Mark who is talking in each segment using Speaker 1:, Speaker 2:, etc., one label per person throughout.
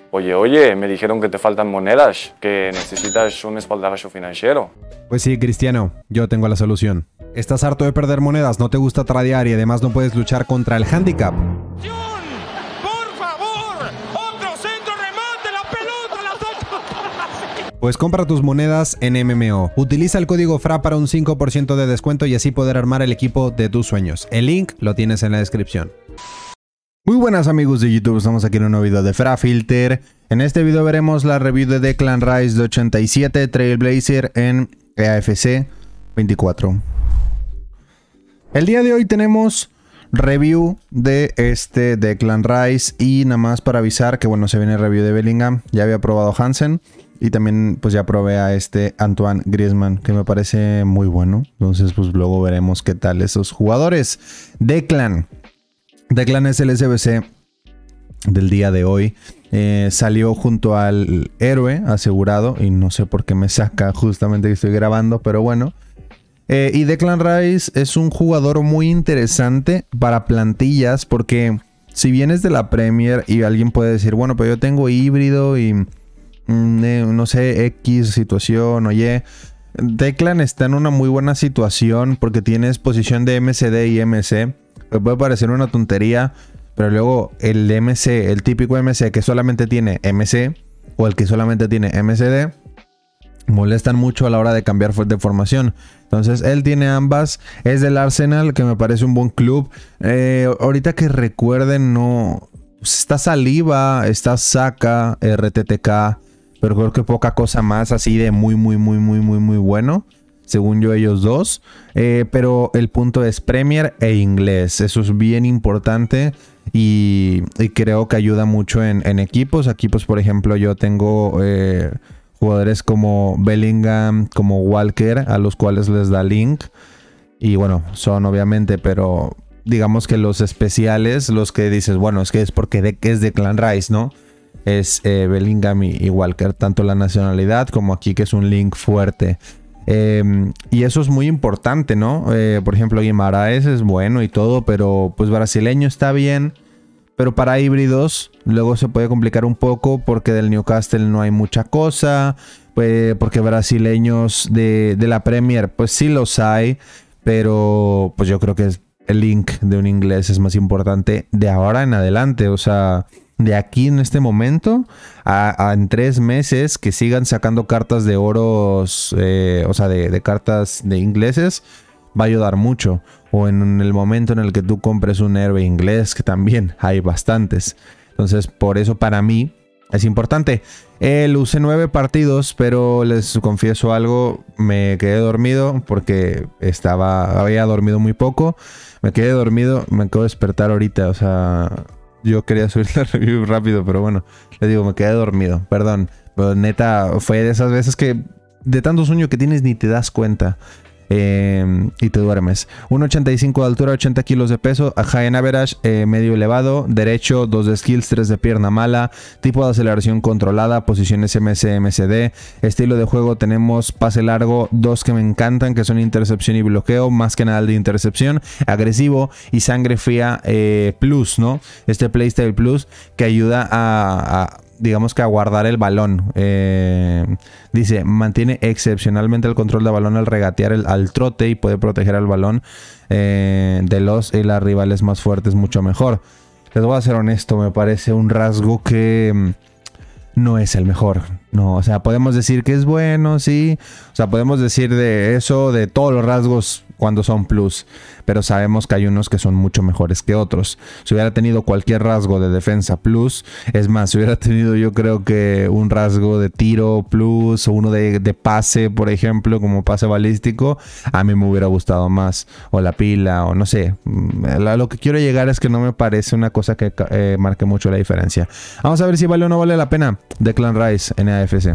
Speaker 1: Oye, me dijeron que te faltan monedas, que necesitas un espaldarazo financiero.
Speaker 2: Pues sí, Cristiano, yo tengo la solución. ¿Estás harto de perder monedas, no te gusta tradear y además no puedes luchar contra el handicap?
Speaker 3: ¡Por favor! ¡Otro centro remate! ¡La pelota la saca!
Speaker 2: Pues compra tus monedas en MMO. Utiliza el código FRA para un 5% de descuento y así poder armar el equipo de tus sueños. El link lo tienes en la descripción. Muy buenas amigos de YouTube, estamos aquí en un nuevo video de FraFilter. En este video veremos la review de Declan Rice de 87 Trailblazer en AFC 24. El día de hoy tenemos review de este Declan Rice y nada más para avisar que bueno, se viene el review de Bellingham. Ya había probado Hansen y también pues ya probé a este Antoine Griezmann, que me parece muy bueno. Entonces pues luego veremos qué tal esos jugadores. Declan es el SBC del día de hoy. Salió junto al héroe asegurado y no sé por qué me saca justamente que estoy grabando, pero bueno. Y Declan Rice es un jugador muy interesante para plantillas porque si vienes de la Premier y alguien puede decir, bueno, pero yo tengo híbrido y no sé, X situación, oye, Declan está en una muy buena situación porque tienes posición de MCD y MC. Me puede parecer una tontería, pero luego el MC, el típico MC que solamente tiene MC o el que solamente tiene MCD, molestan mucho a la hora de cambiar de formación. Entonces él tiene ambas, es del Arsenal, que me parece un buen club. Ahorita que recuerden, no está Saliba, está Saka, RTTK, pero creo que poca cosa más así de muy bueno. Según yo, ellos dos. Pero el punto es Premier e inglés. Eso es bien importante. Y creo que ayuda mucho en equipos. Aquí, pues, por ejemplo, yo tengo jugadores como Bellingham, como Walker, a los cuales les da link. Y bueno, son obviamente, pero digamos que los especiales, los que dices, bueno, es que es porque es Declan Rice, ¿no? Es Bellingham y Walker. Tanto la nacionalidad como aquí, que es un link fuerte. Y eso es muy importante, ¿no? Por ejemplo, Guimaraes es bueno y todo, pero pues brasileño está bien. Pero para híbridos luego se puede complicar un poco porque del Newcastle no hay mucha cosa. Porque brasileños de la Premier pues sí los hay. Pero pues yo creo que el link de un inglés es más importante de ahora en adelante. O sea, de aquí en este momento en 3 meses que sigan sacando cartas de oros, o sea, de cartas de ingleses, va a ayudar mucho. O en el momento en el que tú compres un héroe inglés, que también hay bastantes. Entonces, por eso para mí es importante. Lo usé 9 partidos, pero les confieso algo, me quedé dormido porque había dormido muy poco. Me quedé dormido, me acabo de despertar ahorita, o sea, yo quería subir la review rápido, pero bueno, les digo, me quedé dormido, perdón. Pero neta, fue de esas veces que de tanto sueño que tienes ni te das cuenta. Y te duermes. 1.85 de altura, 80 kilos de peso, a high en average, medio elevado, derecho, 2 de skills, 3 de pierna mala, tipo de aceleración controlada, posiciones MC, MCD, estilo de juego tenemos pase largo, 2 que me encantan, que son intercepción y bloqueo, más que nada el de intercepción, agresivo y sangre fría plus, ¿no? Este playstyle plus que ayuda digamos que a guardar el balón. Dice, mantiene excepcionalmente el control de balón al regatear al trote y puede proteger al balón de los y las rivales más fuertes mucho mejor. Les voy a ser honesto, me parece un rasgo que no es el mejor. No, o sea, podemos decir que es bueno, sí. O sea, podemos decir de eso, de todos los rasgos cuando son plus. Pero sabemos que hay unos que son mucho mejores que otros. Si hubiera tenido cualquier rasgo de defensa plus, es más, si hubiera tenido yo creo que un rasgo de tiro plus o uno de pase, por ejemplo, como pase balístico, a mí me hubiera gustado más. O la pila, o no sé. Lo que quiero llegar es que no me parece una cosa que marque mucho la diferencia. Vamos a ver si vale o no vale la pena Declan Rice en AFC.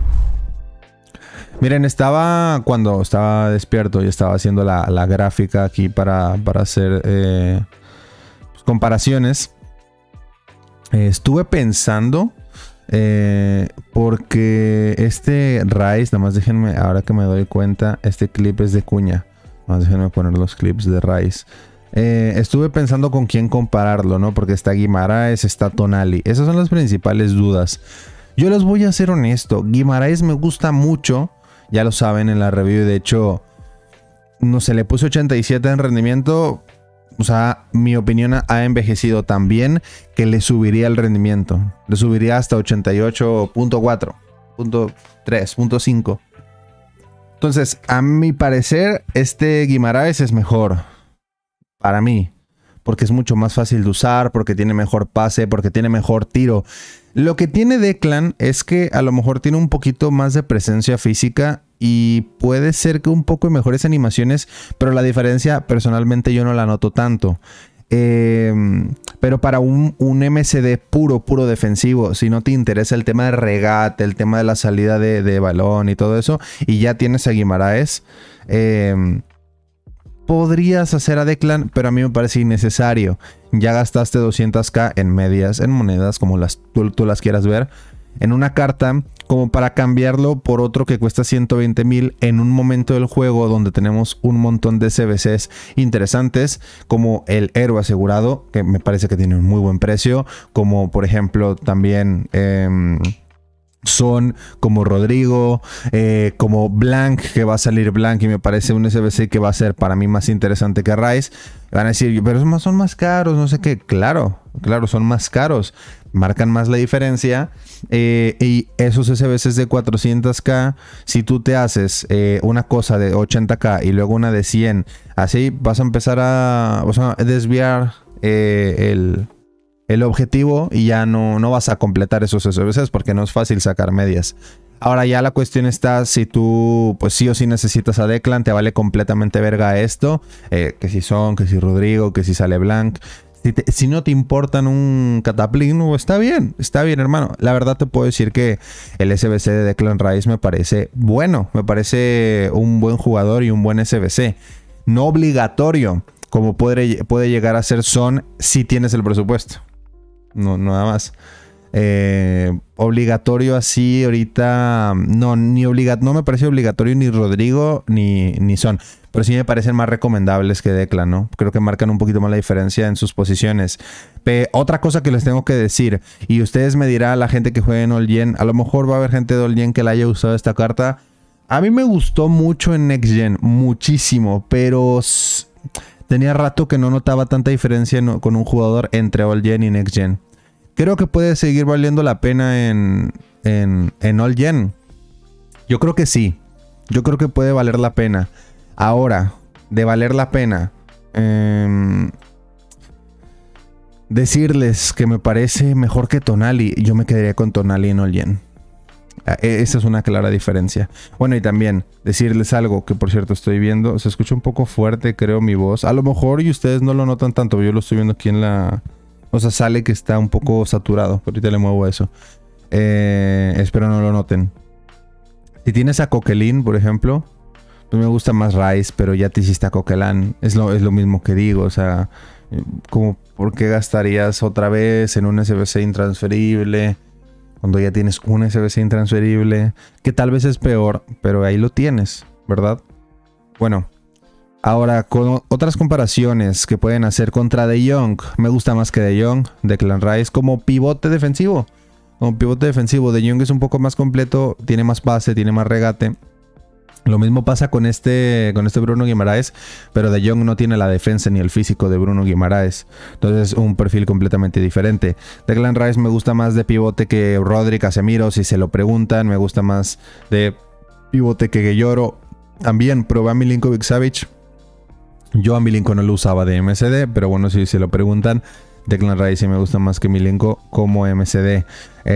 Speaker 2: Miren, cuando estaba despierto y estaba haciendo la gráfica aquí para hacer comparaciones. Estuve pensando porque este Rice, nada más déjenme, ahora que me doy cuenta, este clip es de Cuña. Nada más déjenme poner los clips de Rice. Estuve pensando con quién compararlo, ¿no? Porque está Guimaraes, está Tonali. Esas son las principales dudas. Yo les voy a ser honesto. Guimaraes me gusta mucho. Ya lo saben en la review. De hecho, no se le puse 87 en rendimiento. O sea, mi opinión ha envejecido tan bien que le subiría el rendimiento. Le subiría hasta 88.4, .3, .5. Entonces, a mi parecer, este Guimaraes es mejor. Para mí. Porque es mucho más fácil de usar, porque tiene mejor pase, porque tiene mejor tiro. Lo que tiene Declan es que a lo mejor tiene un poquito más de presencia física y puede ser que un poco de mejores animaciones, pero la diferencia personalmente yo no la noto tanto. Pero para un MCD puro defensivo, si no te interesa el tema de regate, el tema de la salida de balón y todo eso, y ya tienes a Guimaraes, podrías hacer a Declan, pero a mí me parece innecesario. Ya gastaste 200k en medias, en monedas, como tú las quieras ver, en una carta, como para cambiarlo por otro que cuesta 120,000 en un momento del juego donde tenemos un montón de CBCs interesantes, como el héroe asegurado, que me parece que tiene un muy buen precio, como por ejemplo también Son, como Rodrigo, como Blank, que va a salir Blank y me parece un SBC que va a ser para mí más interesante que Rice. Van a decir, pero son más caros, no sé qué. Claro, son más caros. Marcan más la diferencia. Y esos SBCs de 400k, si tú te haces una cosa de 80k y luego una de 100, así vas a empezar a desviar el objetivo y ya no vas a completar esos SBCs porque no es fácil sacar medias. Ahora ya la cuestión está si tú pues sí o sí necesitas a Declan, te vale completamente verga esto, que si Son, que si Rodrigo, que si sale Blanc. Si no te importan un Cataplasma, está bien hermano. La verdad te puedo decir que el SBC de Declan Rice me parece bueno, me parece un buen jugador y un buen SBC. No obligatorio, como puede llegar a ser Son si tienes el presupuesto. No, nada más. Obligatorio así ahorita no me parece obligatorio ni Rodrigo ni Son, pero sí me parecen más recomendables que Declan, ¿no? Creo que marcan un poquito más la diferencia en sus posiciones. Otra cosa que les tengo que decir, y ustedes me dirán, la gente que juega en All Gen, a lo mejor va a haber gente de All Gen que la haya usado esta carta. A mí me gustó mucho en Next Gen, muchísimo, pero tenía rato que no notaba tanta diferencia con un jugador entre All Gen y Next Gen. Creo que puede seguir valiendo la pena en All Gen. Yo creo que sí. Yo creo que puede valer la pena. Ahora, de valer la pena, decirles que me parece mejor que Tonali. Yo me quedaría con Tonali en All Gen. Esa es una clara diferencia. Bueno, y también decirles algo que por cierto estoy viendo. Se escucha un poco fuerte, creo, mi voz. A lo mejor y ustedes no lo notan tanto. Yo lo estoy viendo aquí en la... O sea, sale que está un poco saturado. Ahorita le muevo eso. Espero no lo noten. Si tienes a Coquelin, por ejemplo, pues me gusta más Rice, pero ya te hiciste a Coquelin. Es lo mismo que digo. O sea, como ¿por qué gastarías otra vez en un SBC intransferible cuando ya tienes un SBC intransferible? Que tal vez es peor, pero ahí lo tienes, ¿verdad? Bueno. Ahora, con otras comparaciones que pueden hacer contra De Jong, me gusta más que De Jong, Declan Rice, como pivote defensivo. Como pivote defensivo, De Jong es un poco más completo, tiene más pase, tiene más regate. Lo mismo pasa con este Bruno Guimaraes, pero De Jong no tiene la defensa ni el físico de Bruno Guimaraes. Entonces, un perfil completamente diferente. Declan Rice me gusta más de pivote que Rodri, Casemiro, si se lo preguntan. Me gusta más de pivote que Gueyoro. También probé a Milinkovic-Savic. Yo a Milinko no lo usaba de MCD, pero bueno, si se lo preguntan, Declan Rice sí me gusta más que Milinko como MCD.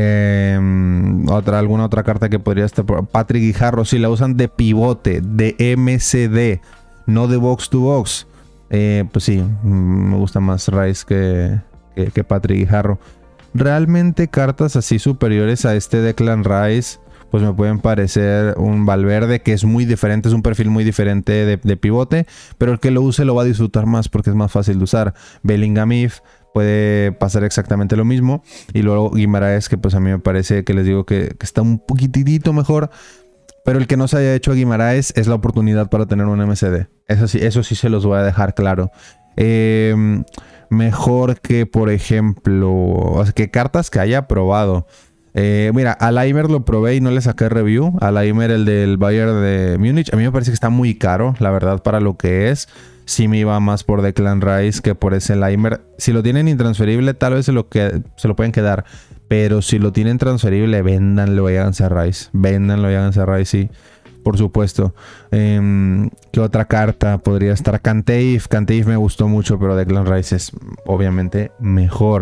Speaker 2: ¿Alguna otra carta que podría estar? Patrick Guijarro, sí la usan de pivote, de MCD, no de box to box. Pues sí, me gusta más Rice que Patrick Guijarro. Realmente cartas así superiores a este Declan Rice, pues me pueden parecer un Valverde, que es muy diferente, es un perfil muy diferente de pivote, pero el que lo use lo va a disfrutar más porque es más fácil de usar. Bellingham If puede pasar exactamente lo mismo. Y luego Guimaraes, que pues a mí me parece que les digo que está un poquitito mejor. Pero el que no se haya hecho a Guimaraes es la oportunidad para tener un MCD. Eso sí se los voy a dejar claro. Mejor que, por ejemplo, o sea, que cartas que haya probado. Mira, a Laimer lo probé y no le saqué review. A Laimer, el del Bayern de Múnich. A mí me parece que está muy caro, la verdad, para lo que es. Sí me iba más por Declan Rice que por ese Laimer. Si lo tienen intransferible, tal vez se lo pueden quedar. Pero si lo tienen transferible, véndanlo y háganse a Rice. Véndanlo y háganse a Rice, sí. Por supuesto. ¿Qué otra carta podría estar? Cantave. Cantave me gustó mucho, pero Declan Rice es obviamente mejor.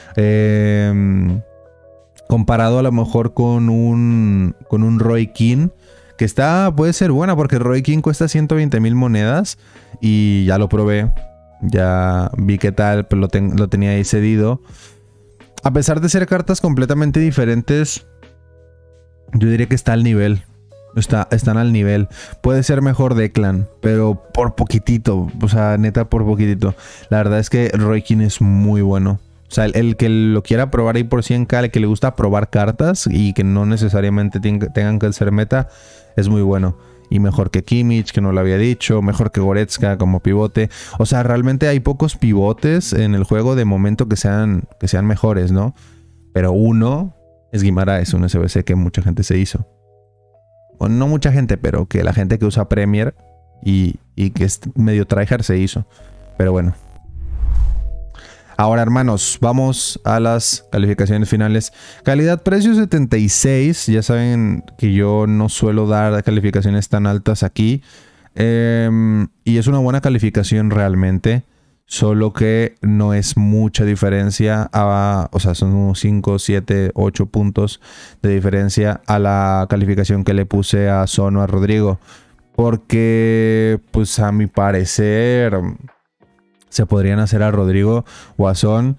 Speaker 2: Comparado a lo mejor con un Roy Keane, que puede ser buena, porque Roy Keane cuesta 120,000 monedas y ya lo probé. Ya vi qué tal, pero lo tenía ahí cedido. A pesar de ser cartas completamente diferentes, yo diría que está al nivel. Están al nivel. Puede ser mejor Declan, pero por poquitito. O sea, neta, por poquitito. La verdad es que Roy Keane es muy bueno. O sea, el que lo quiera probar ahí por 100k, el que le gusta probar cartas y que no necesariamente tengan que ser meta, es muy bueno. Y mejor que Kimmich, que no lo había dicho. Mejor que Goretzka como pivote. O sea, realmente hay pocos pivotes en el juego de momento que sean mejores, ¿no? Pero uno es Guimaraes, un SBC que mucha gente se hizo. Bueno, no mucha gente, pero que la gente que usa Premier y que es medio tryhard se hizo. Pero bueno. Ahora, hermanos, vamos a las calificaciones finales. Calidad-precio 76. Ya saben que yo no suelo dar calificaciones tan altas aquí. Y es una buena calificación realmente. Solo que no es mucha diferencia. O sea, son unos 5, 7, 8 puntos de diferencia a la calificación que le puse a Son o a Rodrigo. Porque, pues a mi parecer, se podrían hacer a Rodrigo o a Son.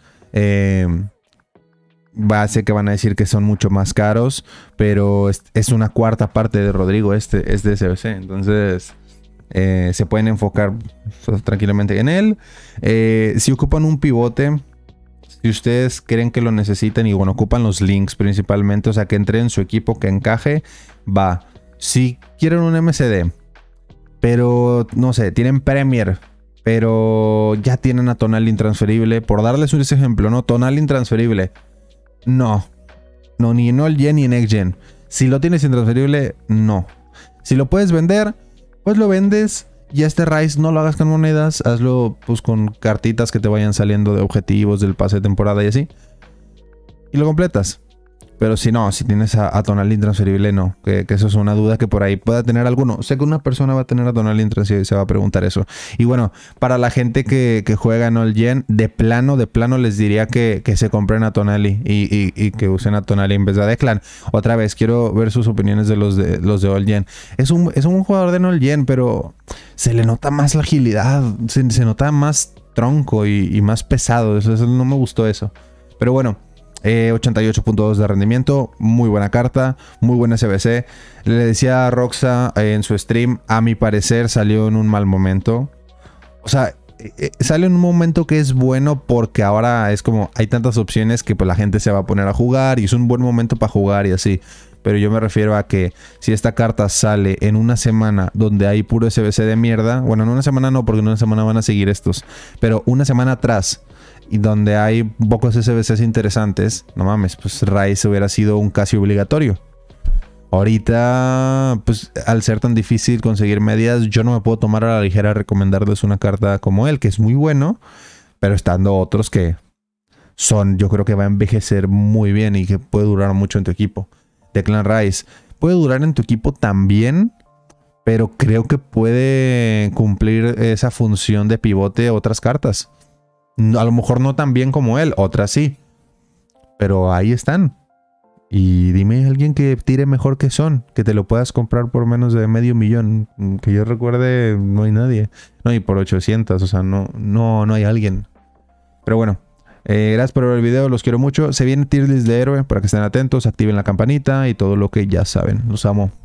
Speaker 2: Sé que van a decir que son mucho más caros, pero es una cuarta parte de Rodrigo. Es de SBC. Entonces se pueden enfocar tranquilamente en él. Si ocupan un pivote, si ustedes creen que lo necesitan y bueno, ocupan los links principalmente, o sea, que entre en su equipo, que encaje, va. Si quieren un MCD, pero no sé, tienen Premier, pero ya tienen a Tonali intransferible, por darles un ejemplo, ¿no? Tonali intransferible. No, ni en All Gen ni en Next Gen. Si lo tienes intransferible, no. Si lo puedes vender, pues lo vendes. Y este Rice no lo hagas con monedas, hazlo pues con cartitas que te vayan saliendo de objetivos del pase de temporada y así. Y lo completas. Pero si no, si tienes a Tonali intransferible, no. Que eso es una duda que por ahí pueda tener alguno. Sé que una persona va a tener a Tonali intransferible y se va a preguntar eso. Y bueno, para la gente que juega en All Gen, de plano les diría que se compren a Tonali y que usen a Tonali en vez de a Declan. Otra vez, quiero ver sus opiniones de los de All Gen. Es un jugador de All Gen, pero se le nota más la agilidad. Se nota más tronco y más pesado. Eso no me gustó eso. Pero bueno. 88.2 de rendimiento, muy buena carta, muy buena SBC. Le decía a Roxa en su stream, a mi parecer salió en un mal momento. O sea, sale en un momento que es bueno porque ahora es como hay tantas opciones que pues la gente se va a poner a jugar y es un buen momento para jugar y así. Pero yo me refiero a que si esta carta sale en una semana donde hay puro SBC de mierda, bueno, en una semana no, porque en una semana van a seguir estos, pero una semana atrás y donde hay pocos SBCs interesantes, no mames, pues Rice hubiera sido un casi obligatorio. Ahorita, pues al ser tan difícil conseguir medias, yo no me puedo tomar a la ligera recomendarles una carta como él, que es muy bueno, pero estando otros que yo creo que va a envejecer muy bien y que puede durar mucho en tu equipo. Declan Rice puede durar en tu equipo también, pero creo que puede cumplir esa función de pivote otras cartas. A lo mejor no tan bien como él, otras sí. Pero ahí están. Y dime alguien que tire mejor que Son, que te lo puedas comprar por menos de $500,000. Que yo recuerde, no hay nadie. No, y por 800, o sea, no hay alguien. Pero bueno, gracias por ver el video, los quiero mucho. Se viene tier list de héroe, para que estén atentos, activen la campanita y todo lo que ya saben. Los amo.